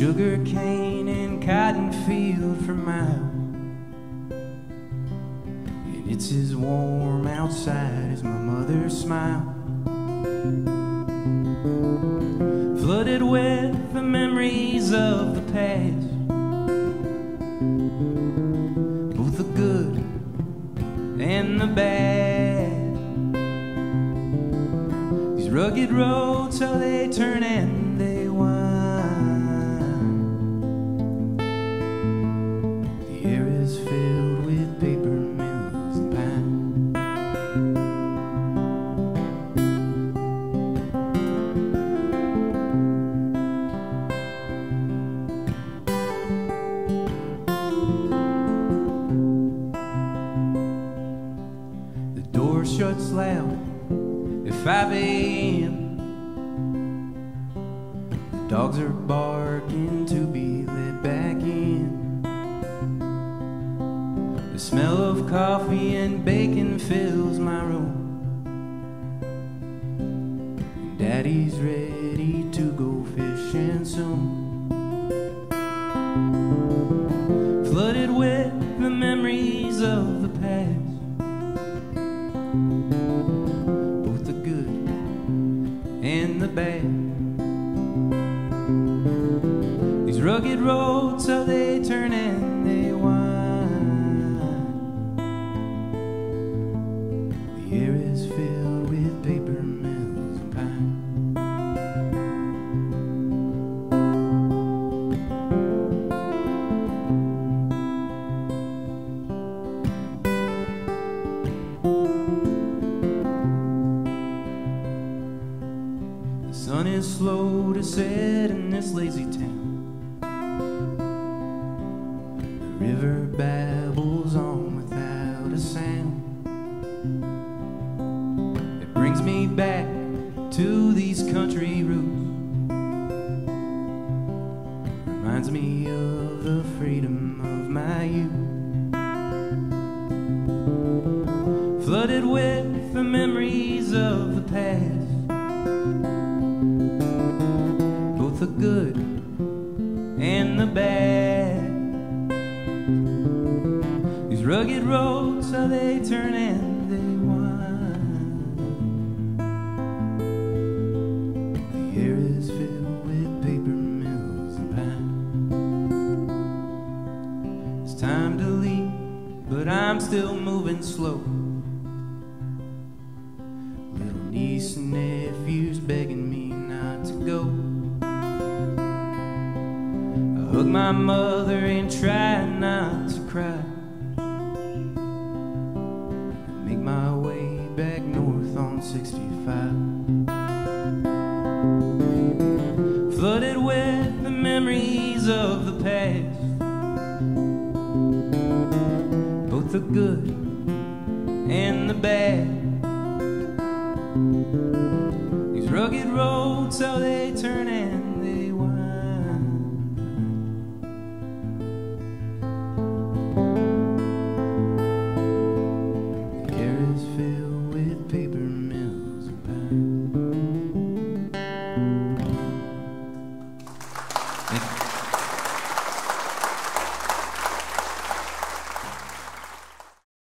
sugar cane and cotton field for miles, and it's as warm outside as my mother's smile. Flooded with the memories of the past, both the good and the bad. These rugged roads, how they turn and they wind. The air is filled with paper mills and pine. The door shuts loud at 5 a.m. The dogs are barking to be let back in. The smell of coffee and bacon fills my room, and Daddy's ready to go fishing soon. Flooded with the memories of the past, both the good and the bad. These rugged roads, how they turn and they wind. The air is filled with paper mills and pine. The sun is slow to set in this lazy town. The river babbles on without a sound. It brings me back to these country roots, reminds me of the freedom of my youth. Flooded with the memories of the past, both the good and the bad. These rugged roads, how they turn and they wind. The air is filled with paper mills and pine. It's time to leave, but I'm still moving slow. Little niece and nephews begging me not to go. I hug my mother and try not to cry. Make my way back north on 65. Flooded with the memories of the past, both the good and the bad. These rugged roads, how they turn and